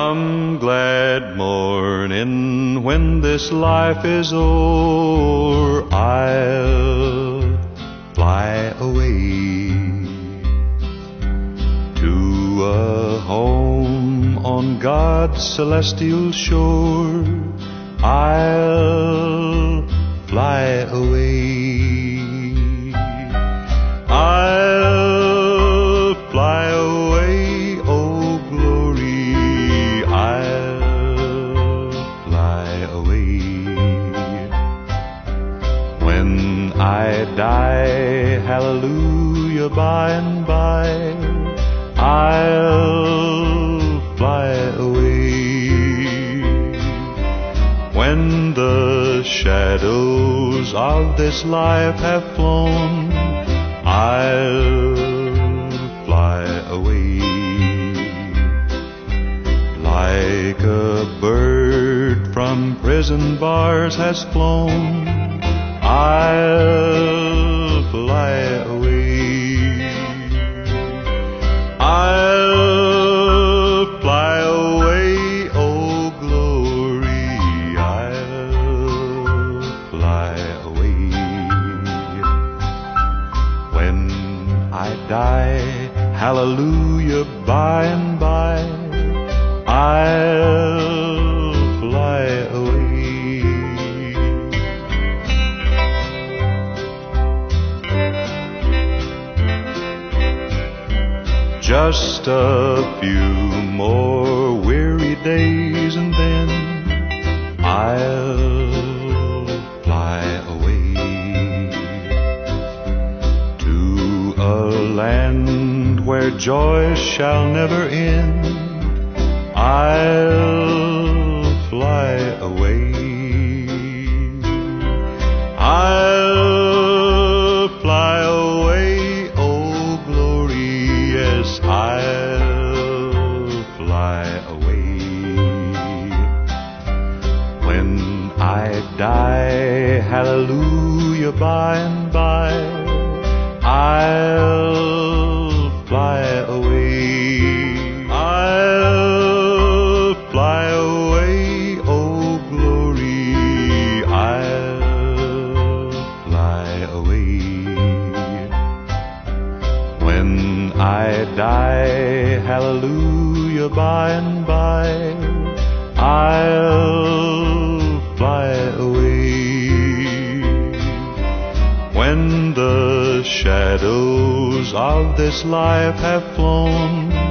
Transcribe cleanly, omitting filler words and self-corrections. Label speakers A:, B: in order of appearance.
A: Some glad morning when this life is o'er, I'll fly away to a home on God's celestial shore. I'll fly away. I'll fly away, oh glory, I'll fly away. When I die, hallelujah, by and by, I'll fly away. When the shadows of this life have flown, I'll fly away. Like a bird from prison bars has flown, I'll fly away. I'll fly away, oh glory, I'll fly away. When I die, hallelujah, by and by, I'll fly away. Just a few more weary days and then I'll fly away to a land where joy shall never end. I'll fly away. I'll fly away, oh glory, yes, I'll fly away. When I die, hallelujah, by and by, I'll fly away. I'll fly away, oh glory, I'll fly away. When I die, hallelujah, by and by, I'll fly away. When the shadows of this life have flown,